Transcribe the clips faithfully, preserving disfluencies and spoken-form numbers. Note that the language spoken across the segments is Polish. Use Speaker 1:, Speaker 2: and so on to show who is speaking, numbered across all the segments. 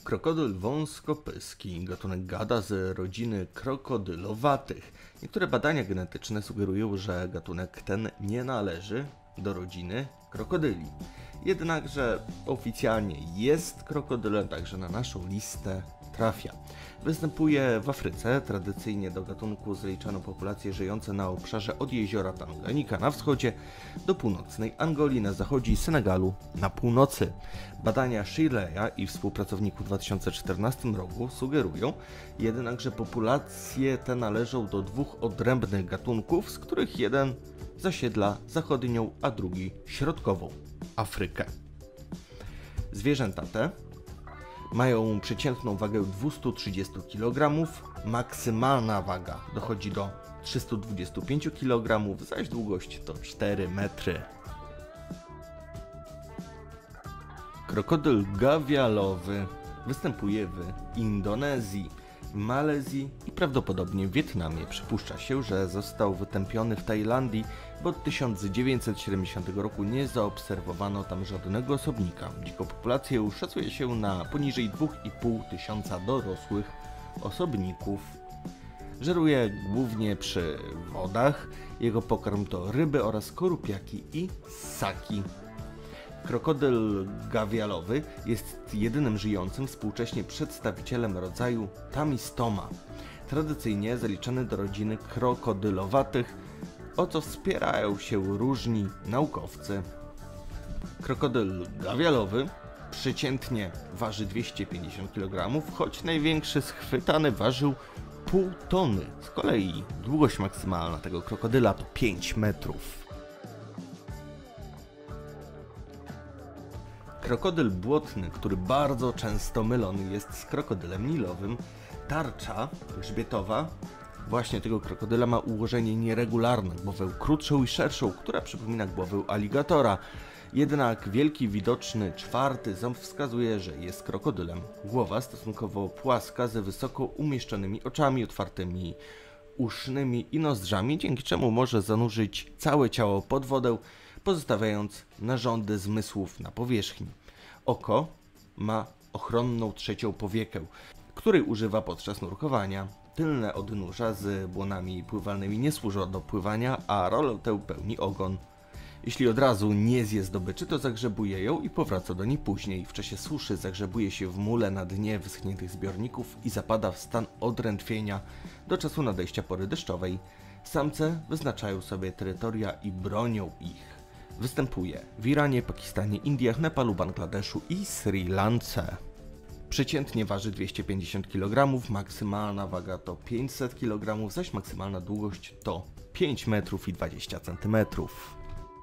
Speaker 1: Krokodyl wąskopyski, gatunek gada z rodziny krokodylowatych. Niektóre badania genetyczne sugerują, że gatunek ten nie należy do rodziny krokodyli. Jednakże oficjalnie jest krokodylem, także na naszą listę trafia. Występuje w Afryce, tradycyjnie do gatunku zaliczano populacje żyjące na obszarze od jeziora Tanganika na wschodzie do północnej Angolii na zachodzie i Senegalu na północy. Badania Shirleya i współpracowników w dwa tysiące czternastym roku sugerują jednak, że populacje te należą do dwóch odrębnych gatunków, z których jeden zasiedla zachodnią, a drugi środkową Afrykę. Zwierzęta te mają przeciętną wagę dwieście trzydzieści kilogramów, maksymalna waga dochodzi do trzysta dwadzieścia pięć kilogramów, zaś długość to cztery metry. Krokodyl gawialowy występuje w Indonezji, Malezji i prawdopodobnie w Wietnamie. Przypuszcza się, że został wytępiony w Tajlandii, bo od tysiąc dziewięćset siedemdziesiątego roku nie zaobserwowano tam żadnego osobnika. Dziką populację szacuje się na poniżej dwa i pół tysiąca dorosłych osobników. Żeruje głównie przy wodach, jego pokarm to ryby oraz skorupiaki i ssaki. Krokodyl gawialowy jest jedynym żyjącym współcześnie przedstawicielem rodzaju Tamistoma, tradycyjnie zaliczany do rodziny krokodylowatych, o co wspierają się różni naukowcy. Krokodyl gawialowy przeciętnie waży dwieście pięćdziesiąt kilogramów, choć największy schwytany ważył pół tony. Z kolei długość maksymalna tego krokodyla to pięć metrów. Krokodyl błotny, który bardzo często mylony jest z krokodylem nilowym, tarcza grzbietowa właśnie tego krokodyla ma ułożenie nieregularne, głowę krótszą i szerszą, która przypomina głowę aligatora. Jednak wielki widoczny czwarty ząb wskazuje, że jest krokodylem. Głowa stosunkowo płaska, ze wysoko umieszczonymi oczami, otwartymi usznymi i nozdrzami, dzięki czemu może zanurzyć całe ciało pod wodę, pozostawiając narządy zmysłów na powierzchni. Oko ma ochronną trzecią powiekę, której używa podczas nurkowania. Tylne odnóża z błonami pływalnymi nie służą do pływania, a rolę tę pełni ogon. Jeśli od razu nie zje zdobyczy, to zagrzebuje ją i powraca do niej później. W czasie suszy zagrzebuje się w mule na dnie wyschniętych zbiorników i zapada w stan odrętwienia do czasu nadejścia pory deszczowej. Samce wyznaczają sobie terytoria i bronią ich. Występuje w Iranie, Pakistanie, Indiach, Nepalu, Bangladeszu i Sri Lance. Przeciętnie waży dwieście pięćdziesiąt kilogramów, maksymalna waga to pięćset kilogramów, zaś maksymalna długość to pięć metrów i dwadzieścia centymetrów.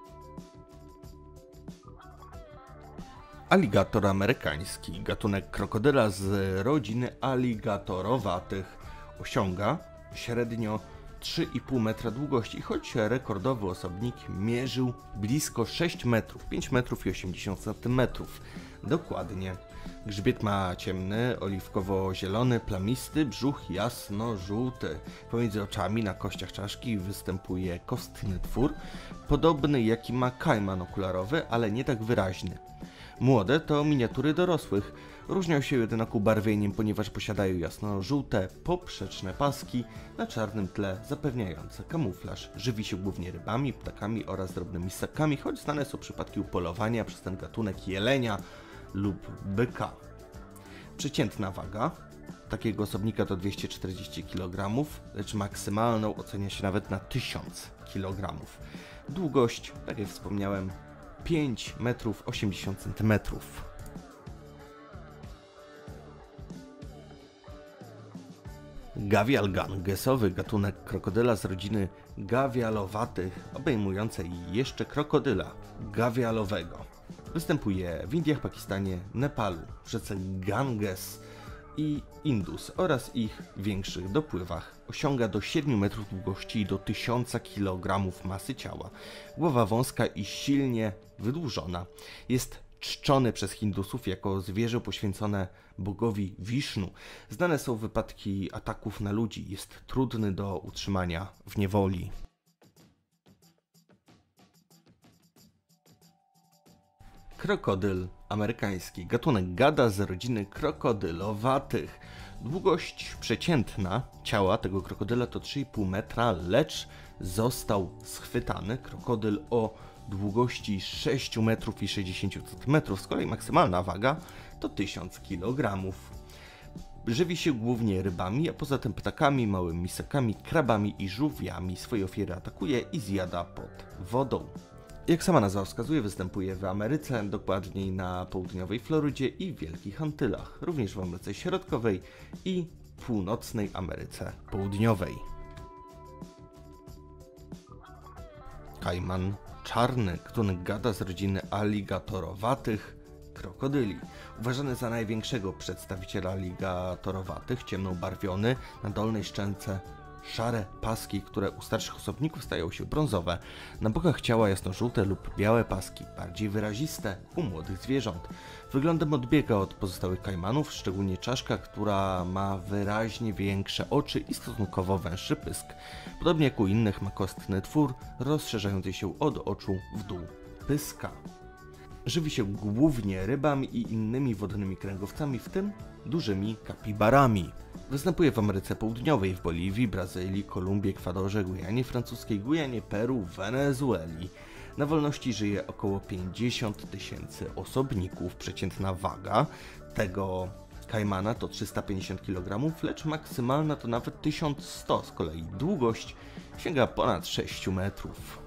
Speaker 1: Aligator amerykański, gatunek krokodyla z rodziny aligatorowatych, osiąga średnio trzy i pół metra długości, choć rekordowy osobnik mierzył blisko sześć metrów, pięć metrów i osiemdziesiąt centymetrów. Dokładnie. Grzbiet ma ciemny, oliwkowo-zielony, plamisty, brzuch jasno-żółty. Pomiędzy oczami na kościach czaszki występuje kostny twór, podobny jaki ma kajman okularowy, ale nie tak wyraźny. Młode to miniatury dorosłych. Różnią się jednak ubarwieniem, ponieważ posiadają jasno-żółte, poprzeczne paski na czarnym tle zapewniające kamuflaż. Żywi się głównie rybami, ptakami oraz drobnymi ssakami, choć znane są przypadki upolowania przez ten gatunek jelenia lub byka. Przeciętna waga takiego osobnika to dwieście czterdzieści kilogramów, lecz maksymalną ocenia się nawet na tysiąc kilogramów. Długość, tak jak wspomniałem, pięć metrów osiemdziesiąt centymetrów. Gawial gangesowy, gatunek krokodyla z rodziny gawialowatych, obejmującej jeszcze krokodyla gawialowego. Występuje w Indiach, Pakistanie, Nepalu, w rzece Ganges i Indus oraz ich większych dopływach. Osiąga do siedmiu metrów długości i do tysiąca kilogramów masy ciała. Głowa wąska i silnie wydłużona. Jest czczony przez Hindusów jako zwierzę poświęcone bogowi Wisznu. Znane są wypadki ataków na ludzi. Jest trudny do utrzymania w niewoli. Krokodyl amerykański, gatunek gada z rodziny krokodylowatych. Długość przeciętna ciała tego krokodyla to trzy i pół metra, lecz został schwytany krokodyl o długości sześć metrów i sześćdziesiąt centymetrów, z kolei maksymalna waga to tysiąc kilogramów. Żywi się głównie rybami, a poza tym ptakami, małymi ssakami, krabami i żółwiami. Swoje ofiary atakuje i zjada pod wodą. Jak sama nazwa wskazuje, występuje w Ameryce, dokładniej na południowej Florydzie i Wielkich Antylach, również w Ameryce Środkowej i północnej Ameryce Południowej. Kajman czarny, gatunek gada z rodziny aligatorowatych krokodyli. Uważany za największego przedstawiciela aligatorowatych, ciemnobarwiony, na dolnej szczęce szare paski, które u starszych osobników stają się brązowe, na bokach ciała jasno-żółte lub białe paski, bardziej wyraziste u młodych zwierząt. Wyglądem odbiega od pozostałych kajmanów, szczególnie czaszka, która ma wyraźnie większe oczy i stosunkowo węższy pysk. Podobnie jak u innych ma kostny twór, rozszerzający się od oczu w dół pyska. Żywi się głównie rybami i innymi wodnymi kręgowcami, w tym dużymi kapibarami. Występuje w Ameryce Południowej, w Boliwii, Brazylii, Kolumbii, Ekwadorze, Gujanie Francuskiej, Gujanie, Peru, Wenezueli. Na wolności żyje około pięćdziesiąt tysięcy osobników. Przeciętna waga tego kajmana to trzysta pięćdziesiąt kilogramów, lecz maksymalna to nawet tysiąc sto, z kolei długość sięga ponad sześć metrów.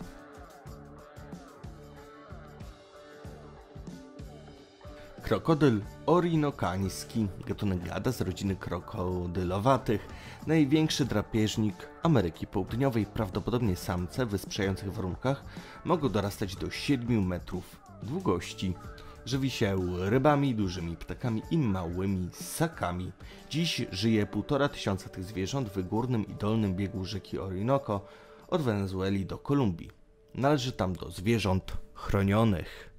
Speaker 1: Krokodyl orinokański, gatunek gada z rodziny krokodylowatych, największy drapieżnik Ameryki Południowej. Prawdopodobnie samce w sprzyjających warunkach mogą dorastać do siedmiu metrów długości. Żywi się rybami, dużymi ptakami i małymi ssakami. Dziś żyje półtora tysiąca tych zwierząt w górnym i dolnym biegu rzeki Orinoco od Wenezueli do Kolumbii. Należy tam do zwierząt chronionych.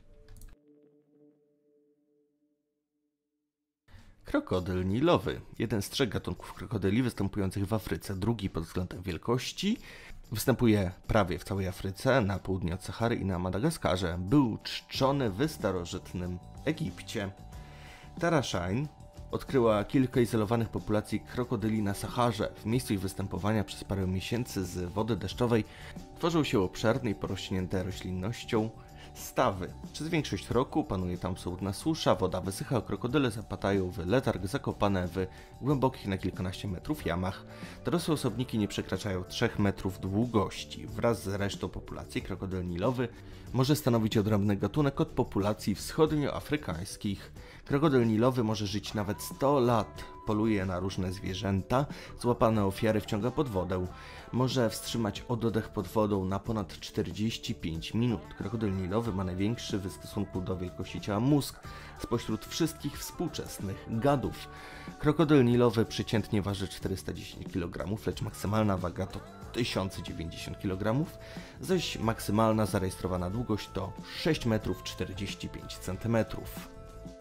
Speaker 1: Krokodyl nilowy, jeden z trzech gatunków krokodyli występujących w Afryce, drugi pod względem wielkości. Występuje prawie w całej Afryce, na południe od Sahary i na Madagaskarze. Był czczony w starożytnym Egipcie. Tara Shine odkryła kilka izolowanych populacji krokodyli na Saharze. W miejscu ich występowania przez parę miesięcy z wody deszczowej tworzył się obszerne i porośnięte roślinnością stawy. Przez większość roku panuje tam absolutna susza, woda wysycha, a krokodyle zapadają w letarg, zakopane w głębokich na kilkanaście metrów jamach. Dorosłe osobniki nie przekraczają trzech metrów długości. Wraz z resztą populacji krokodyl nilowy może stanowić odrębny gatunek od populacji wschodnioafrykańskich. Krokodyl nilowy może żyć nawet sto lat. Poluje na różne zwierzęta, złapane ofiary wciąga pod wodę. Może wstrzymać oddech pod wodą na ponad czterdzieści pięć minut. Krokodyl nilowy ma największy w stosunku do wielkości ciała mózg spośród wszystkich współczesnych gadów. Krokodyl nilowy przeciętnie waży czterysta dziesięć kilogramów, lecz maksymalna waga to tysiąc dziewięćdziesiąt kilogramów, zaś maksymalna zarejestrowana długość to sześć metrów czterdzieści pięć centymetrów.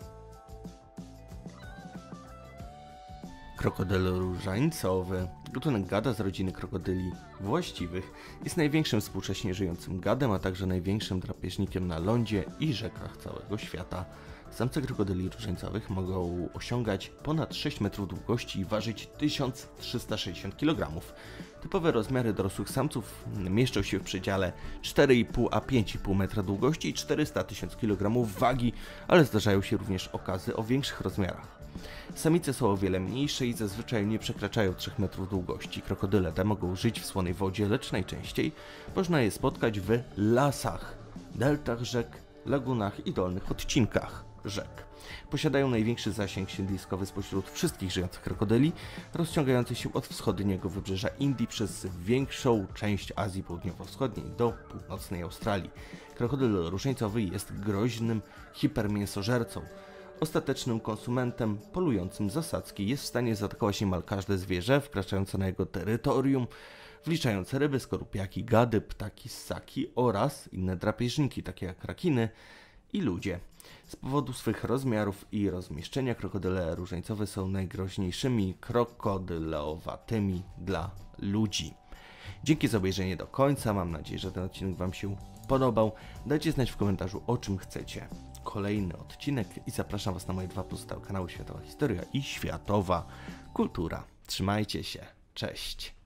Speaker 1: Krokodyl różańcowy, gatunek gada z rodziny krokodyli właściwych, jest największym współcześnie żyjącym gadem, a także największym drapieżnikiem na lądzie i rzekach całego świata. Samce krokodyli różańcowych mogą osiągać ponad sześć metrów długości i ważyć tysiąc trzysta sześćdziesiąt kilogramów. Typowe rozmiary dorosłych samców mieszczą się w przedziale cztery i pół a pięć i pół metra długości i czterysta tysięcy kilogramów wagi, ale zdarzają się również okazy o większych rozmiarach. Samice są o wiele mniejsze i zazwyczaj nie przekraczają trzech metrów długości. Krokodyle te mogą żyć w słonej wodzie, lecz najczęściej można je spotkać w lasach, deltach rzek, lagunach i dolnych odcinkach rzek. Posiadają największy zasięg siedliskowy spośród wszystkich żyjących krokodyli, rozciągający się od wschodniego wybrzeża Indii przez większą część Azji Południowo-Wschodniej do północnej Australii. Krokodyl różańcowy jest groźnym hipermięsożercą. Ostatecznym konsumentem polującym zasadzki, jest w stanie zaatakować niemal każde zwierzę wkraczające na jego terytorium, wliczające ryby, skorupiaki, gady, ptaki, ssaki oraz inne drapieżniki, takie jak rakiny i ludzie. Z powodu swych rozmiarów i rozmieszczenia krokodyle różańcowe są najgroźniejszymi krokodylowatymi dla ludzi. Dzięki za obejrzenie do końca, mam nadzieję, że ten odcinek Wam się podobał. Dajcie znać w komentarzu, o czym chcecie kolejny odcinek i zapraszam Was na moje dwa pozostałe kanały: Światowa Historia i Światowa Kultura. Trzymajcie się, cześć!